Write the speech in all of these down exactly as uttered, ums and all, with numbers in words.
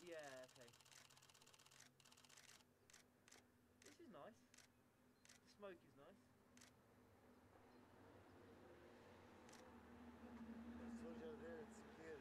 Yeah, okay. This is nice. The smoke is nice. The soldier there, it's clear.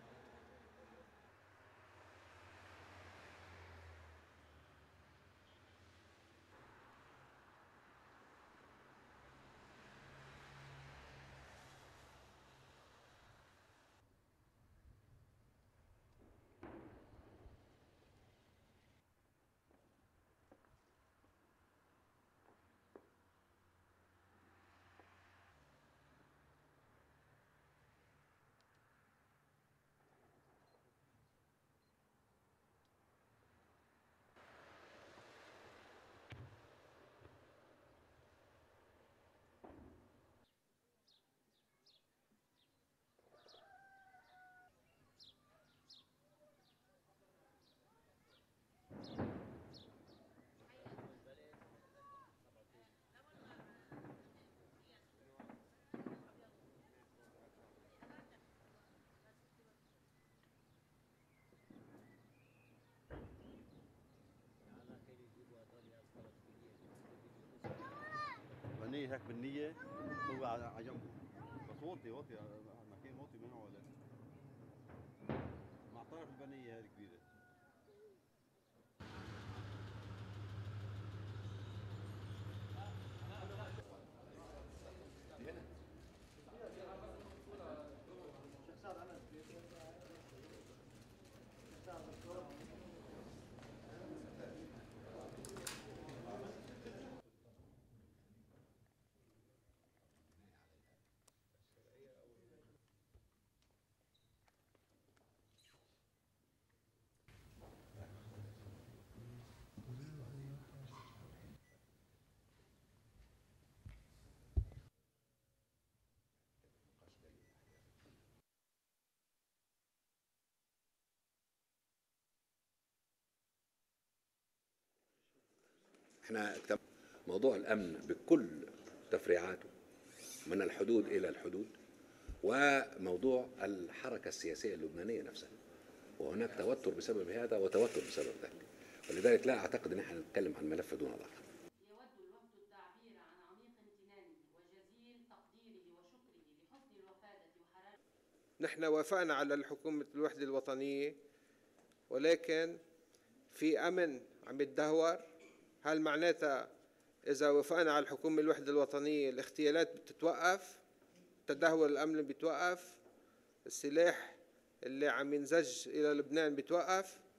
بنية هيك بالنية هو على جنبه بس واطي واطي مكان واطي منه ولا مع طرف البنية هذه كبيرة. هنا شيخ سعد عمل شيخ سعد دكتور احنا موضوع الامن بكل تفريعاته من الحدود الى الحدود، وموضوع الحركه السياسيه اللبنانيه نفسها، وهناك توتر بسبب هذا وتوتر بسبب ذاك، ولذلك لا اعتقد ان احنا نتكلم عن ملف دون الاخر. يود الوفد التعبير عن عميق امتنانه وجزيل تقديره وشكره لحسن الوفادة وحرارة. نحن وافقنا على الحكومة الوحدة الوطنية، ولكن في أمن عم يتدهور. هل معناتها إذا وافقنا على الحكومة الوحدة الوطنية الاغتيالات بتتوقف، تدهور الأمن بيتوقف، السلاح اللي عم ينزج إلى لبنان بيتوقف؟